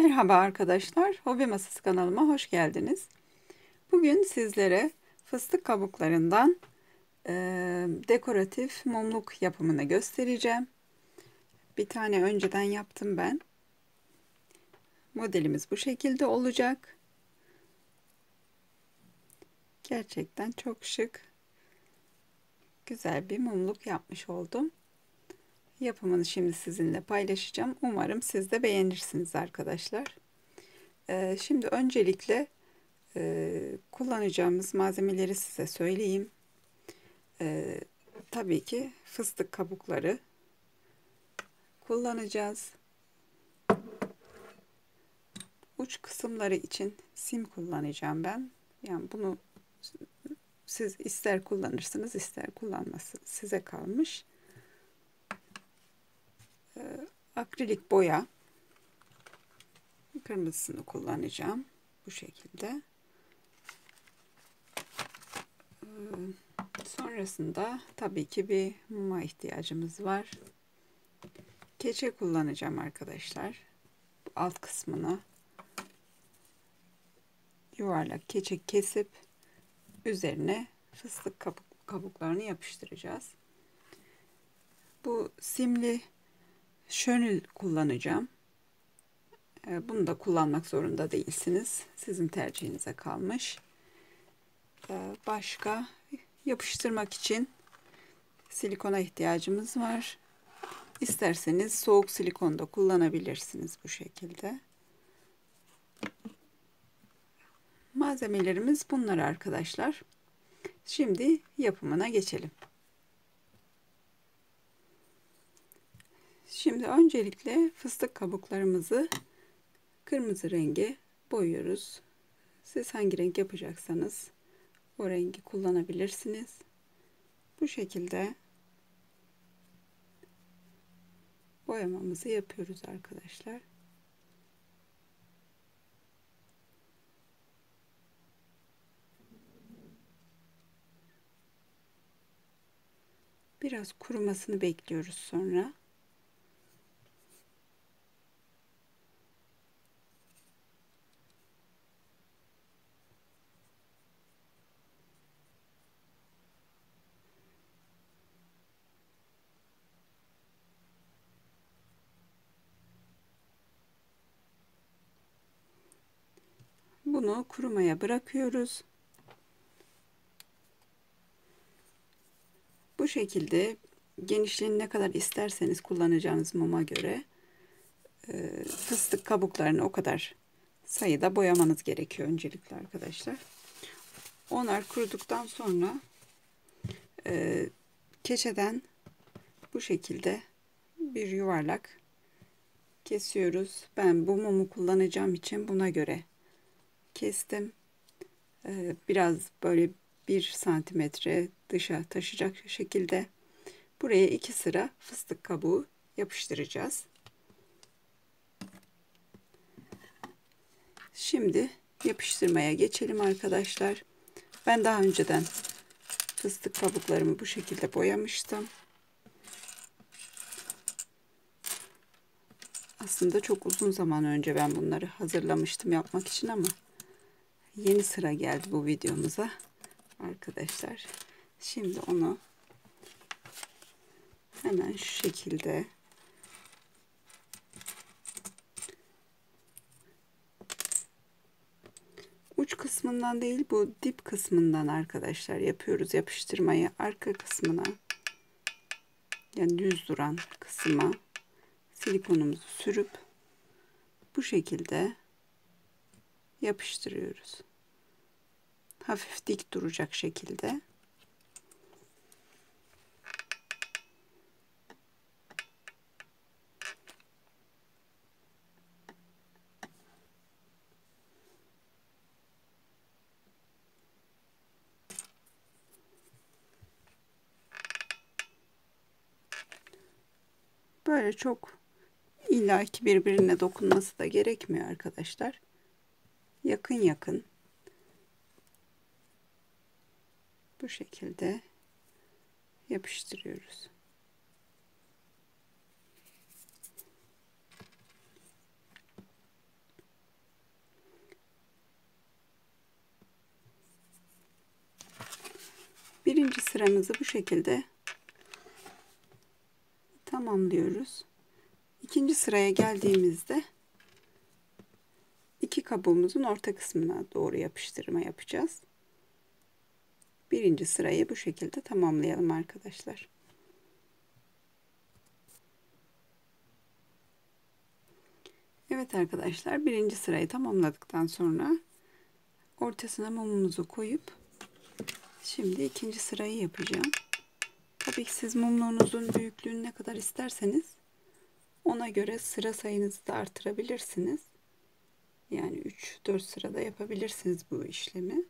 Merhaba arkadaşlar, Hobi Masası kanalıma hoş geldiniz. Bugün sizlere fıstık kabuklarından dekoratif mumluk yapımını göstereceğim. Bir tane önceden yaptım ben. Modelimiz bu şekilde olacak. Gerçekten çok şık, güzel bir mumluk yapmış oldum. Yapımını şimdi sizinle paylaşacağım. Umarım siz de beğenirsiniz arkadaşlar. Şimdi öncelikle kullanacağımız malzemeleri size söyleyeyim. Tabii ki fıstık kabukları kullanacağız. Uç kısımları için sim kullanacağım ben. Yani bunu siz ister kullanırsınız ister kullanmazsınız. Size kalmış. Akrilik boya. Kırmızısını kullanacağım. Bu şekilde. Sonrasında tabii ki bir muma ihtiyacımız var. Keçe kullanacağım arkadaşlar. Alt kısmına yuvarlak keçe kesip üzerine fıstık kabuklarını yapıştıracağız. Bu simli şönül kullanacağım. Bunu da kullanmak zorunda değilsiniz. Sizin tercihinize kalmış. Başka yapıştırmak için silikona ihtiyacımız var. İsterseniz soğuk silikon da kullanabilirsiniz bu şekilde. Malzemelerimiz bunlar arkadaşlar. Şimdi yapımına geçelim. Şimdi öncelikle fıstık kabuklarımızı kırmızı renge boyuyoruz. Siz hangi renk yapacaksanız o rengi kullanabilirsiniz. Bu şekilde boyamamızı yapıyoruz arkadaşlar. Biraz kurumasını bekliyoruz sonra. Bunu kurumaya bırakıyoruz. Bu şekilde genişliğini ne kadar isterseniz kullanacağınız muma göre fıstık kabuklarını o kadar sayıda boyamanız gerekiyor öncelikle arkadaşlar. Onlar kuruduktan sonra keçeden bu şekilde bir yuvarlak kesiyoruz. Ben bu mumu kullanacağım için buna göre kestim. Biraz böyle 1 santimetre dışa taşıyacak şekilde buraya 2 sıra fıstık kabuğu yapıştıracağız. Şimdi yapıştırmaya geçelim arkadaşlar. Ben daha önceden fıstık kabuklarımı bu şekilde boyamıştım. Aslında çok uzun zaman önce ben bunları hazırlamıştım yapmak için ama yeni sıra geldi bu videomuza arkadaşlar. Şimdi onu hemen şu şekilde uç kısmından değil, bu dip kısmından arkadaşlar yapıyoruz yapıştırmayı. Arka kısmına, yani düz duran kısma silikonumuzu sürüp bu şekilde yapıştırıyoruz. Hafif dik duracak şekilde. Böyle çok illaki birbirine dokunması da gerekmiyor arkadaşlar. Yakın yakın bu şekilde yapıştırıyoruz. birinci sıramızı bu şekilde tamamlıyoruz. İkinci sıraya geldiğimizde iki kabuğumuzun orta kısmına doğru yapıştırma yapacağız. Birinci sırayı bu şekilde tamamlayalım arkadaşlar. Evet arkadaşlar, birinci sırayı tamamladıktan sonra ortasına mumumuzu koyup şimdi ikinci sırayı yapacağım. Tabii ki siz mumluğunuzun büyüklüğünü ne kadar isterseniz ona göre sıra sayınızı da artırabilirsiniz. Yani 3-4 sırada yapabilirsiniz bu işlemi.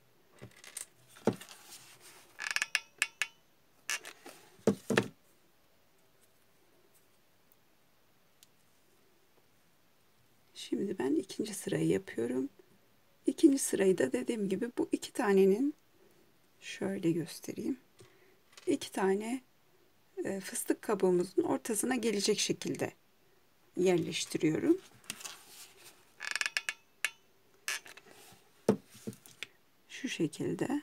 Şimdi ben ikinci sırayı yapıyorum. İkinci sırayı da dediğim gibi bu iki tanenin şöyle göstereyim. İki tane fıstık kabuğumuzun ortasına gelecek şekilde yerleştiriyorum. Şu şekilde.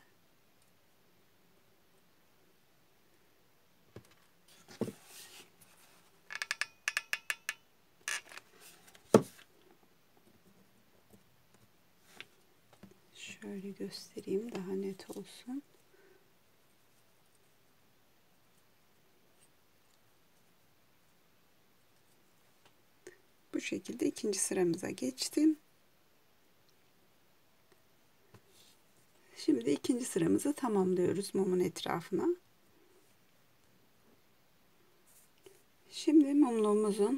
Şöyle göstereyim daha net olsun. Bu şekilde ikinci sıramıza geçtim. Şimdi ikinci sıramızı tamamlıyoruz mumun etrafına. Şimdi mumluğumuzun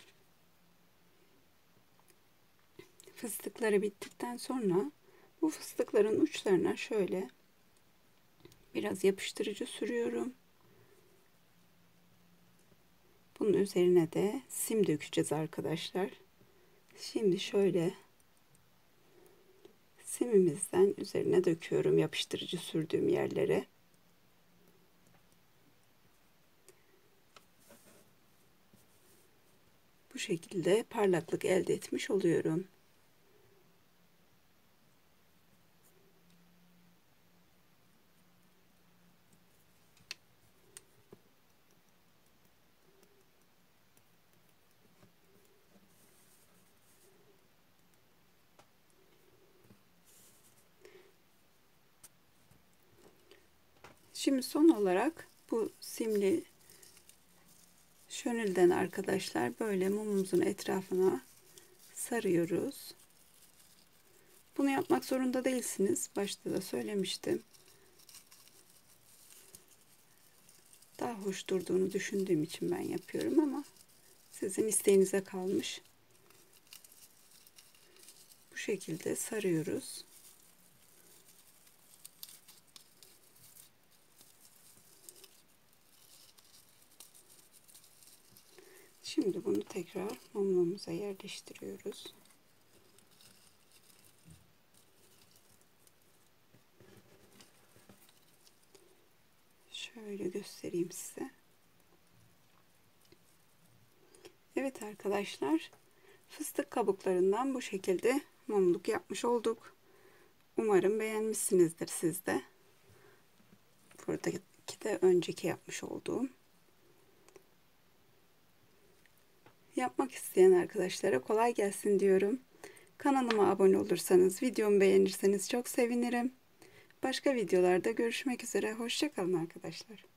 fıstıkları bittikten sonra bu fıstıkların uçlarına şöyle biraz yapıştırıcı sürüyorum. Bunun üzerine de sim dökeceğiz arkadaşlar. Şimdi şöyle simimizden üzerine döküyorum yapıştırıcı sürdüğüm yerlere. Bu şekilde parlaklık elde etmiş oluyorum. Şimdi son olarak bu simli şönülden arkadaşlar böyle mumumuzun etrafına sarıyoruz. Bunu yapmak zorunda değilsiniz. Başta da söylemiştim. Daha hoş durduğunu düşündüğüm için ben yapıyorum ama sizin isteğinize kalmış. Bu şekilde sarıyoruz. Şimdi bunu tekrar mumumuza yerleştiriyoruz. Şöyle göstereyim size. Evet arkadaşlar, fıstık kabuklarından bu şekilde mumluk yapmış olduk. Umarım beğenmişsinizdir siz de. Buradaki de önceki yapmış olduğum. Yapmak isteyen arkadaşlara kolay gelsin diyorum. Kanalıma abone olursanız, videomu beğenirseniz çok sevinirim. Başka videolarda görüşmek üzere. Hoşça kalın arkadaşlar.